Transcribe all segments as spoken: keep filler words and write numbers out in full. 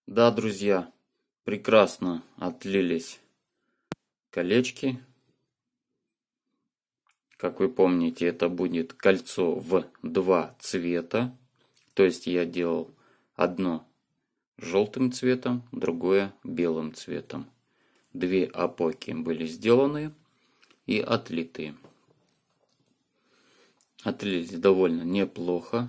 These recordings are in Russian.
Да, друзья, прекрасно отлились колечки. Как вы помните, это будет кольцо в два цвета. То есть я делал одно желтым цветом, другое белым цветом. Две опоки были сделаны и отлиты. Отлились довольно неплохо.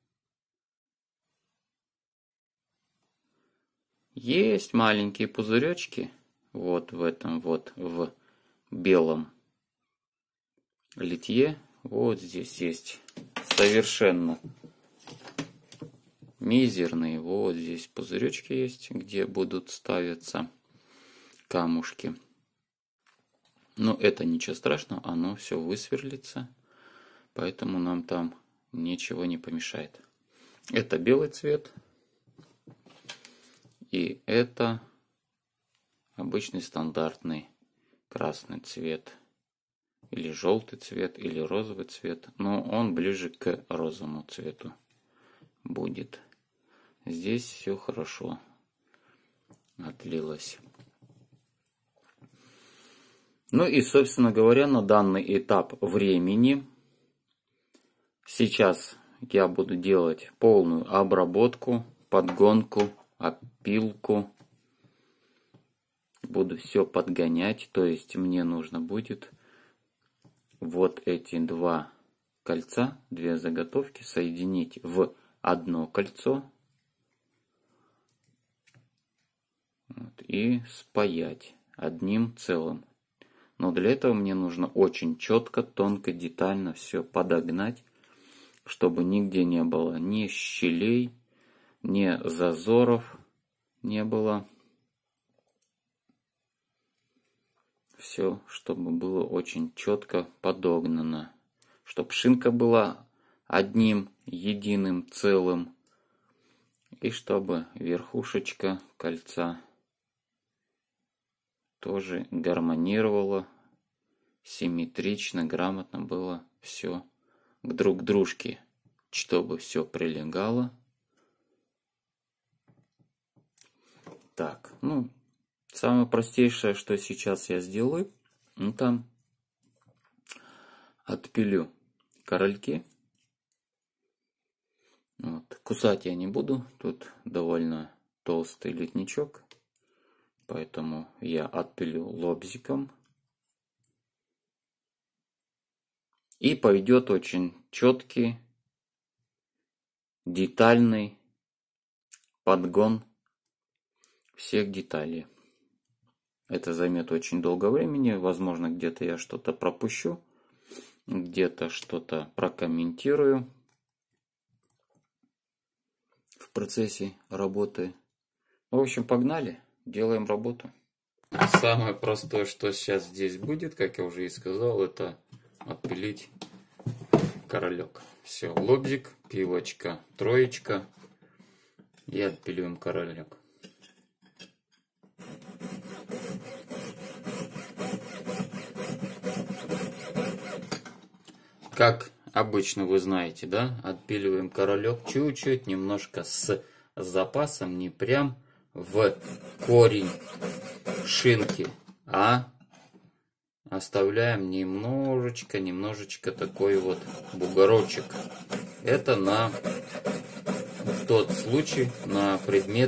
Есть маленькие пузыречки вот в этом вот в белом литье. Вот здесь есть совершенно мизерные. Вот здесь пузыречки есть, где будут ставиться камушки. Но это ничего страшного, оно все высверлится, поэтому нам там ничего не помешает. Это белый цвет. И это обычный стандартный красный цвет. Или желтый цвет, или розовый цвет. Но он ближе к розовому цвету будет. Здесь все хорошо отлилось. Ну и, собственно говоря, на данный этап времени сейчас я буду делать полную обработку, подгонку, опилку. Буду все подгонять, то есть мне нужно будет вот эти два кольца, две заготовки соединить в одно кольцо вот, и спаять одним целым. Но для этого мне нужно очень четко, тонко, детально все подогнать, чтобы нигде не было ни щелей, ни зазоров не было. Все, чтобы было очень четко подогнано. Чтобы шинка была одним единым целым. И чтобы верхушечка кольца тоже гармонировала, симметрично, грамотно было все к друг дружке. Чтобы все прилегало. Так, ну, самое простейшее, что сейчас я сделаю, это отпилю корольки. Вот. Кусать я не буду, тут довольно толстый литничок, поэтому я отпилю лобзиком. И пойдет очень четкий, детальный подгон всех деталей. Это займет очень долго времени. Возможно, где-то я что-то пропущу, где-то что-то прокомментирую в процессе работы. В общем, погнали, делаем работу. Самое простое, что сейчас здесь будет, как я уже и сказал, это отпилить королек. Все, лобзик, пилочка, троечка и отпиливаем королек. Как обычно вы знаете, да, отпиливаем королек чуть-чуть, немножко с запасом, не прям в корень шинки, а оставляем немножечко, немножечко такой вот бугорочек. Это на тот случай, на предмет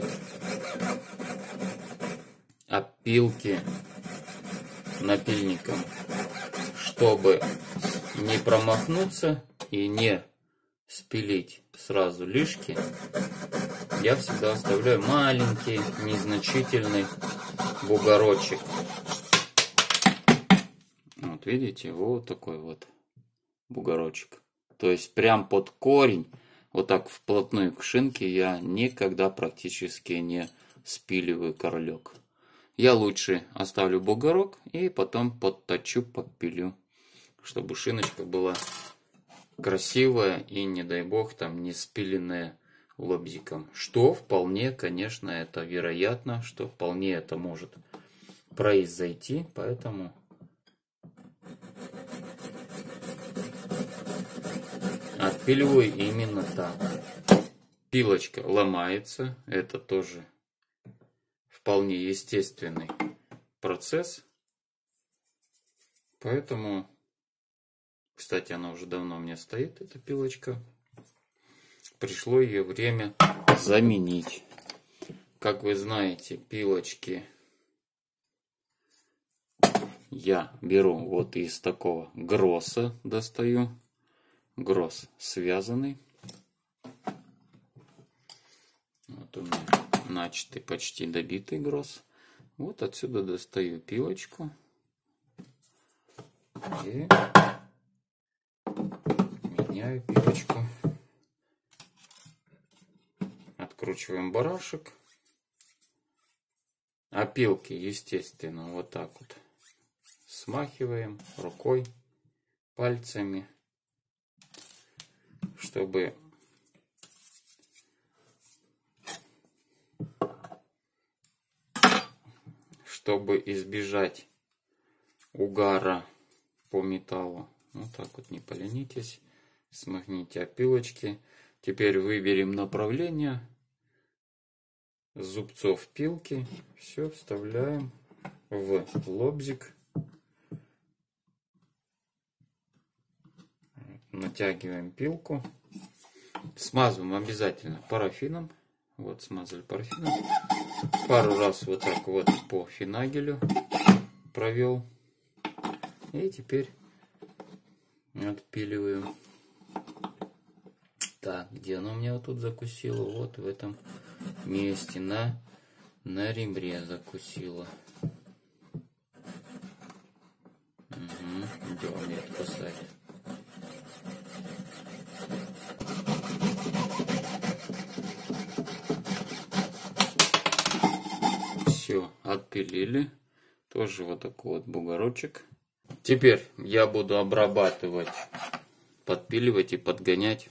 опилки напильником, чтобы не промахнуться и не спилить сразу лишки, я всегда оставляю маленький, незначительный бугорочек. Вот видите, вот такой вот бугорочек. То есть прям под корень, вот так вплотную к шинке я никогда практически не спиливаю королек. Я лучше оставлю бугорок и потом подточу, подпилю, чтобы шиночка была красивая и, не дай бог, там не спиленная лобзиком. Что вполне, конечно, это вероятно, что вполне это может произойти, поэтому отпиливаю именно так. Пилочка ломается, это тоже вполне естественный процесс. Поэтому, кстати, она уже давно у меня стоит, эта пилочка. Пришло ее время заменить. Как вы знаете, пилочки я беру вот из такого гросса, достаю. Гросс связанный. Вот у меня начатый, почти добитый гросс. Вот отсюда достаю пилочку. И меняю пилочку. Откручиваем барашек. Опилки, естественно, вот так вот смахиваем рукой, пальцами, чтобы чтобы избежать угара по металлу. Вот так вот, не поленитесь, смахните опилочки. Теперь выберем направление зубцов пилки. Все вставляем в лобзик. Натягиваем пилку. Смазываем обязательно парафином. Вот смазали парафином. Пару раз вот так вот по финагелю провел. И теперь отпиливаем. Так, где оно у меня вот тут закусило? Вот в этом месте, на, на ребре закусило. Угу, где он мне откусает? Все, отпилили. Тоже вот такой вот бугорочек. Теперь я буду обрабатывать, подпиливать и подгонять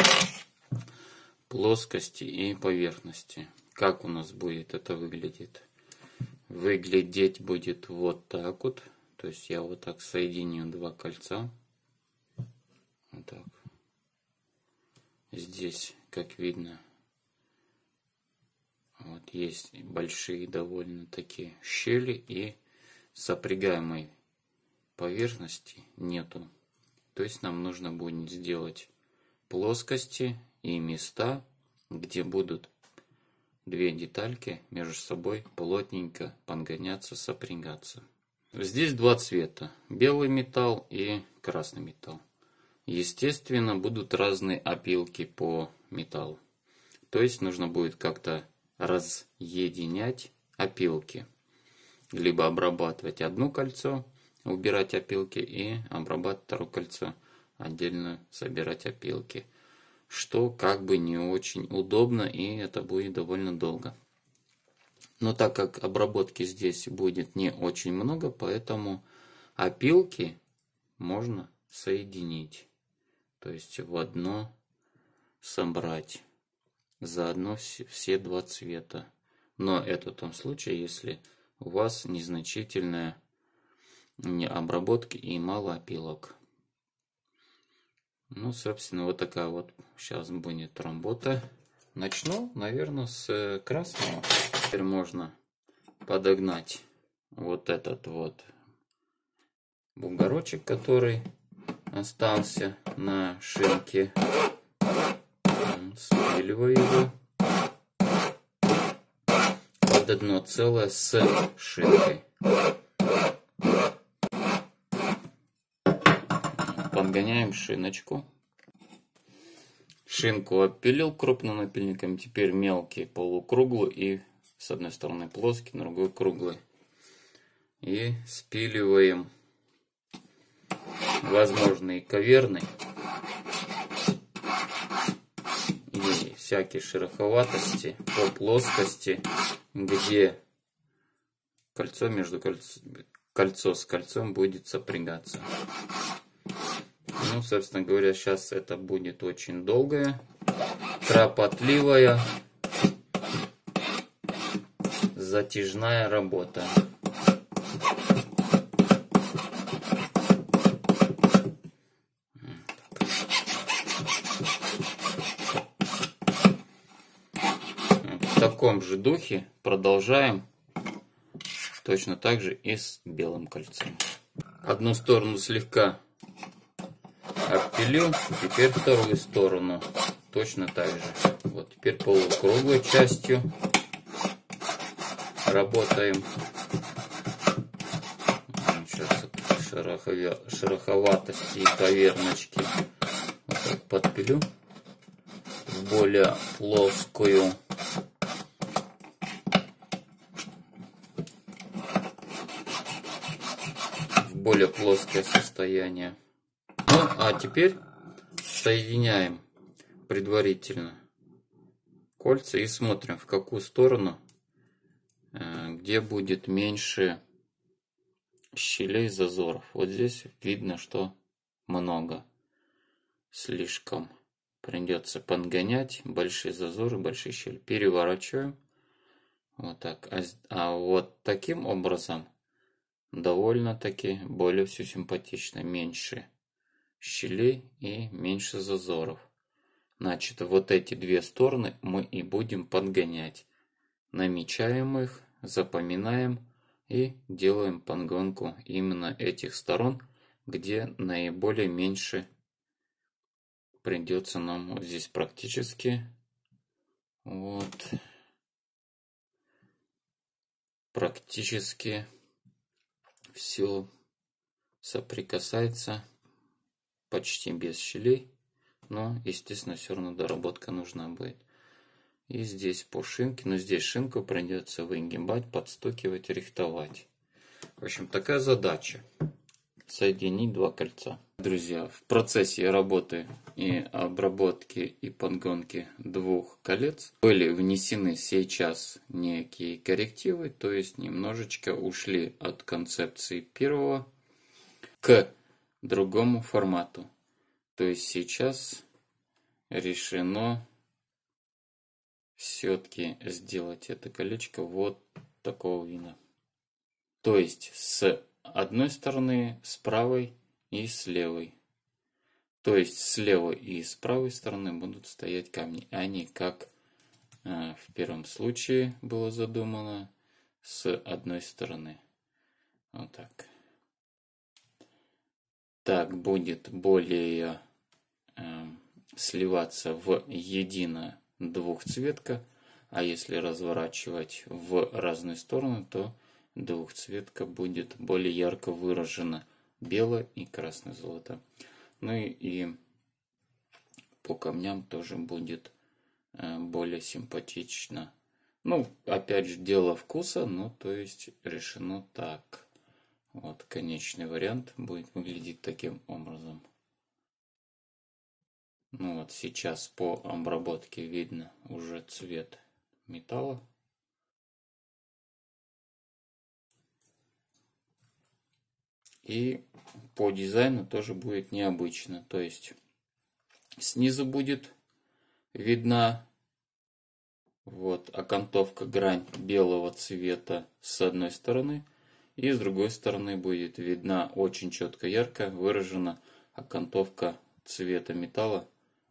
плоскости и поверхности. Как у нас будет это выглядеть? Выглядеть будет вот так вот. То есть я вот так соединю два кольца. Вот так. Здесь, как видно, вот есть большие довольно такие щели, и сопрягаемой поверхности нету. То есть нам нужно будет сделать плоскости и места, где будут две детальки между собой плотненько подгоняться, сопрягаться. Здесь два цвета: белый металл и красный металл. Естественно, будут разные опилки по металлу. То есть нужно будет как-то разъединять опилки. Либо обрабатывать одно кольцо, убирать опилки, и обрабатывать второе кольцо, отдельно собирать опилки. Что как бы не очень удобно, и это будет довольно долго. Но так как обработки здесь будет не очень много, поэтому опилки можно соединить. То есть в одно собрать. Заодно все, все два цвета. Но это в том случае, если у вас незначительная обработка и мало опилок. Ну, собственно, вот такая вот сейчас будет работа. Начну, наверное, с красного. Теперь можно подогнать вот этот вот бугорочек, который остался на шинке. Спиливаю его под одно целое с шинкой. Подгоняем шиночку. Шинку отпилил крупным напильником. Теперь мелкий полукруглый и с одной стороны плоский, с другой круглый. И спиливаем, возможно, и каверный, и всякие шероховатости по плоскости, где кольцо между кольцо, кольцо с кольцом будет сопрягаться. Ну, собственно говоря, сейчас это будет очень долгая, кропотливая, затяжная работа. В таком же духе продолжаем точно так же и с белым кольцом. Одну сторону слегка обпилил, теперь вторую сторону точно так же. Вот теперь полукруглой частью работаем. Сейчас шероховя... шероховатости и поверночки вот так подпилю в более плоскую. В более плоское состояние. Ну, а теперь соединяем предварительно кольца и смотрим, в какую сторону, где будет меньше щелей, зазоров. Вот здесь видно, что много. Слишком придется подгонять. Большие зазоры, большие щели. Переворачиваем. Вот так. А, а вот таким образом довольно-таки более все симпатично. Меньше щелей и меньше зазоров. Значит, вот эти две стороны мы и будем подгонять. Намечаем их, запоминаем и делаем подгонку именно этих сторон, где наиболее меньше придется нам вот здесь практически. Вот. Практически все соприкасается почти без щелей. Но, естественно, все равно доработка нужна будет. И здесь по шинке, но здесь шинку придется выгибать, подстукивать, рихтовать. В общем, такая задача. Соединить два кольца. Друзья, в процессе работы и обработки и подгонки двух колец были внесены сейчас некие коррективы, то есть немножечко ушли от концепции первого к другому формату. То есть сейчас решено все-таки сделать это колечко вот такого вида. То есть с одной стороны, с правой и с левой. То есть с левой и с правой стороны будут стоять камни. Они, как э, в первом случае было задумано, с одной стороны. Вот так. Так будет более э, сливаться в едино двухцветка. А если разворачивать в разные стороны, то двухцветка будет более ярко выражена. Белое и красное золото. Ну и, и по камням тоже будет э, более симпатично. Ну, опять же, дело вкуса, ну, то есть решено так. Вот, конечный вариант будет выглядеть таким образом. Ну вот, сейчас по обработке видно уже цвет металла. И по дизайну тоже будет необычно. То есть снизу будет видна вот окантовка, грань белого цвета с одной стороны. И с другой стороны будет видна очень четко, ярко выражена окантовка цвета металла.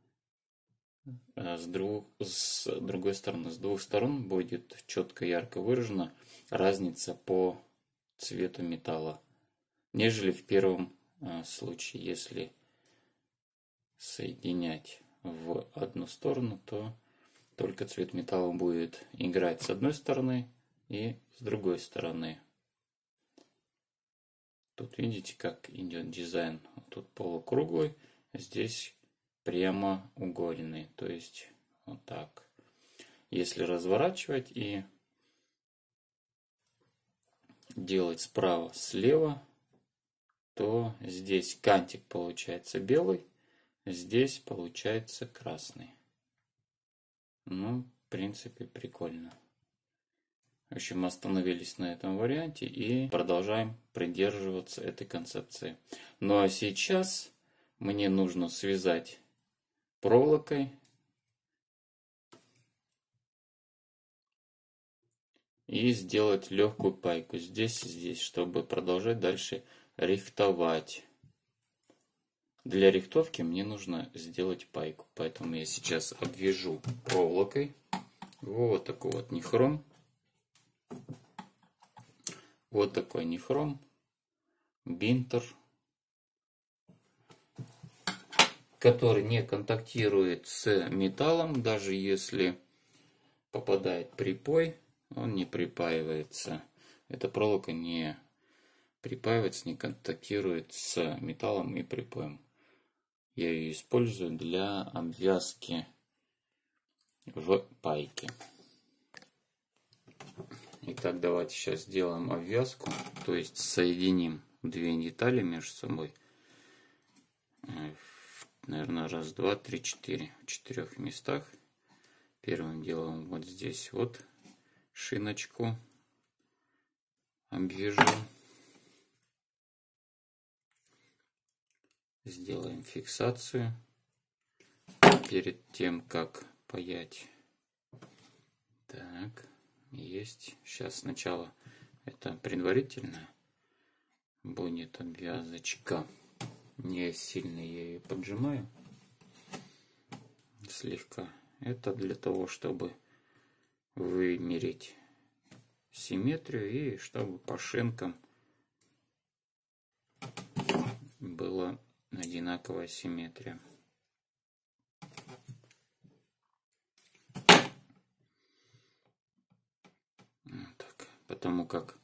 С, друг, с другой стороны, с двух сторон будет четко, ярко выражена разница по цвету металла. Нежели в первом а, случае, если соединять в одну сторону, то только цвет металла будет играть с одной стороны и с другой стороны. Тут видите, как идет дизайн. Тут полукруглый, здесь прямоугольный. То есть вот так. Если разворачивать и делать справа слева, то здесь кантик получается белый, здесь получается красный. Ну, в принципе, прикольно. В общем, остановились на этом варианте и продолжаем придерживаться этой концепции. Ну а сейчас мне нужно связать проволокой и сделать легкую пайку здесь и здесь, чтобы продолжать дальше рихтовать. Для рихтовки мне нужно сделать пайку, поэтому я сейчас обвяжу проволокой вот такой вот нехром. Вот такой нихром, бинтер, который не контактирует с металлом, даже если попадает припой, он не припаивается. Эта проволока не припаивается, не контактирует с металлом и припоем. Я ее использую для обвязки в пайке. Итак, давайте сейчас сделаем обвязку, то есть соединим две детали между собой. Наверное, раз, два, три, четыре. В четырех местах. Первым делом вот здесь вот шиночку обвяжу. Сделаем фиксацию перед тем, как паять. Так, есть. Сейчас сначала это предварительно будет обвязочка. Не сильно я ее поджимаю. Слегка. Это для того, чтобы вымерить симметрию и чтобы по шинкам была одинаковая симметрия. Вот так. Потому как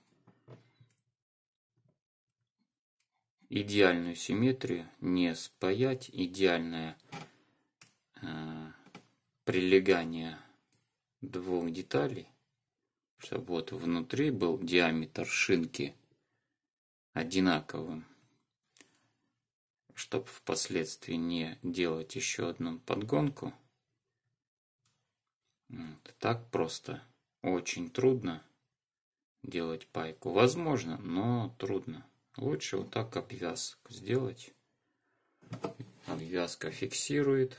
идеальную симметрию не спаять, идеальное э, прилегание двух деталей, чтобы вот внутри был диаметр шинки одинаковым, чтобы впоследствии не делать еще одну подгонку. Вот. Так просто очень трудно делать пайку. Возможно, но трудно. Лучше вот так обвязку сделать. Обвязка фиксирует.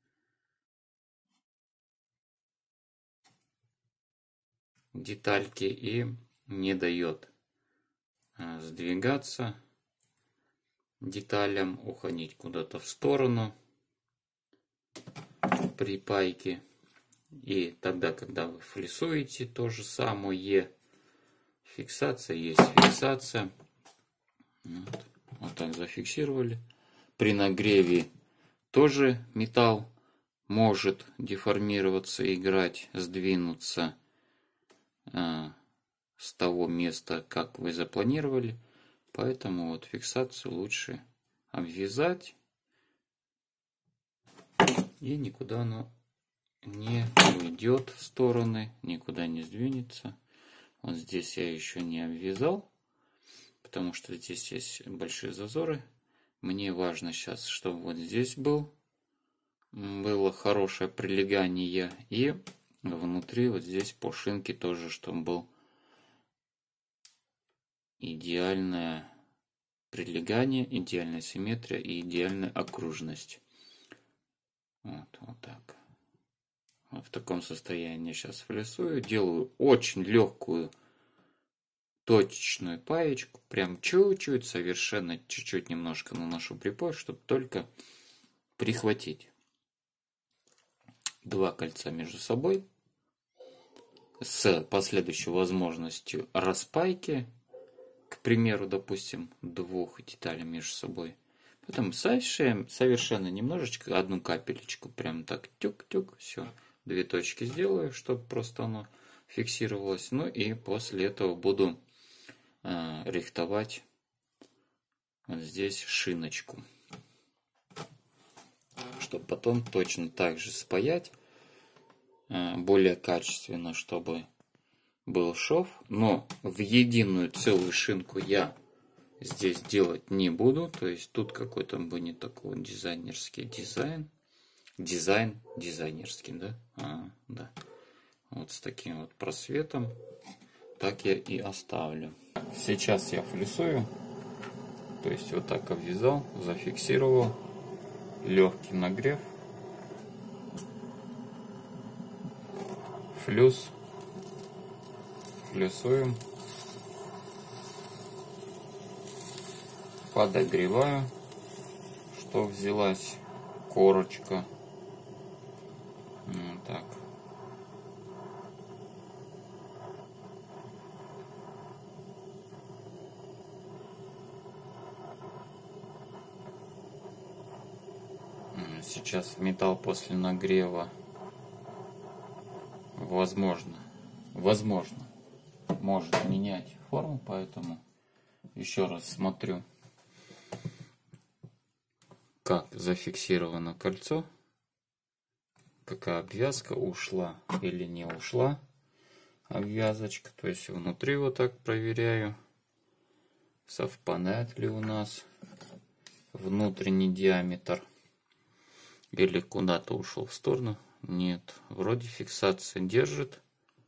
Детальки и не дает сдвигаться деталям, уходить куда-то в сторону при пайке. И тогда, когда вы флисуете, то же самое. Фиксация есть фиксация. Вот, вот так зафиксировали. При нагреве тоже металл может деформироваться, играть, сдвинуться э, с того места, как вы запланировали. Поэтому вот фиксацию лучше обвязать, и никуда оно не уйдет в стороны, никуда не сдвинется. Вот здесь я еще не обвязал, потому что здесь есть большие зазоры. Мне важно сейчас, чтобы вот здесь был, было хорошее прилегание, и внутри вот здесь по шинке тоже, чтобы был идеальное прилегание, идеальная симметрия и идеальная окружность. Вот, вот так. Вот в таком состоянии сейчас флисую. Делаю очень легкую точечную паечку. Прям чуть-чуть, совершенно чуть-чуть немножко наношу припой, чтобы только прихватить два кольца между собой с последующей возможностью распайки. К примеру, допустим, двух деталей между собой. Потом совершенно, совершенно немножечко, одну капелечку, прям так тюк-тюк, все. Две точки сделаю, чтобы просто оно фиксировалось. Ну и после этого буду э, рихтовать вот здесь шиночку. Чтобы потом точно так же спаять, э, более качественно, чтобы был шов. Но в единую целую шинку я здесь делать не буду. То есть тут какой-то будет такой дизайнерский дизайн. Дизайн дизайнерский, да? А, да. Вот с таким вот просветом. Так я и оставлю. Сейчас я флисую. То есть вот так обвязал, зафиксировал. Легкий нагрев. Флюс. Флюсуем. Подогреваю, что взялась корочка. Вот так. сейчас металл после нагрева, возможно, возможно, может менять форму, поэтому еще раз смотрю, как зафиксировано кольцо, какая обвязка, ушла или не ушла обвязочка. То есть внутри вот так проверяю, совпадает ли у нас внутренний диаметр или куда-то ушел в сторону. Нет, вроде фиксация держит,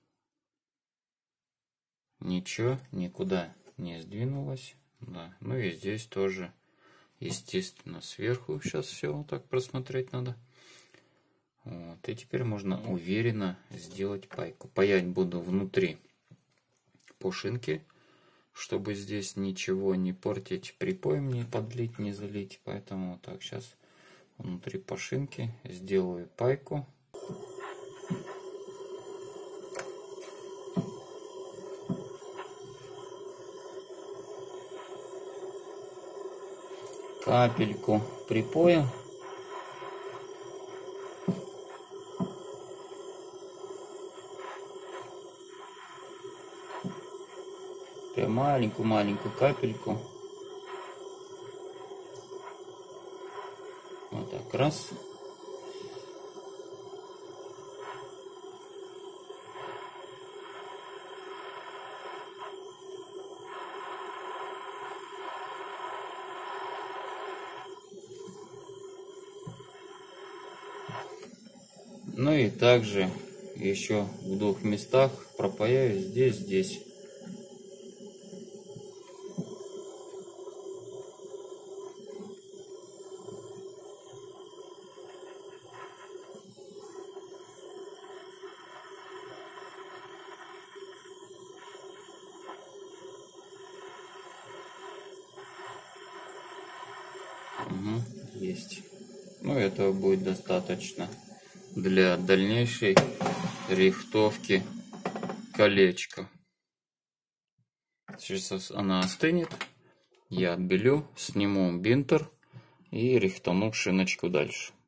ничего никуда не сдвинулось. Да. Ну и здесь тоже, естественно, сверху сейчас все вот так просмотреть надо. Вот. И теперь можно уверенно сделать пайку. Паять буду внутри пушинки, чтобы здесь ничего не портить, припоем не подлить, не залить. Поэтому вот так сейчас внутри пушинки сделаю пайку. Капельку припоя. Прям маленькую-маленькую капельку. Вот так раз. Ну и также еще в двух местах пропаяю здесь, здесь. Угу, есть. Ну, этого будет достаточно для дальнейшей рихтовки колечка. Сейчас она остынет, я отбелю, сниму бинтер и рихтану шиночку дальше.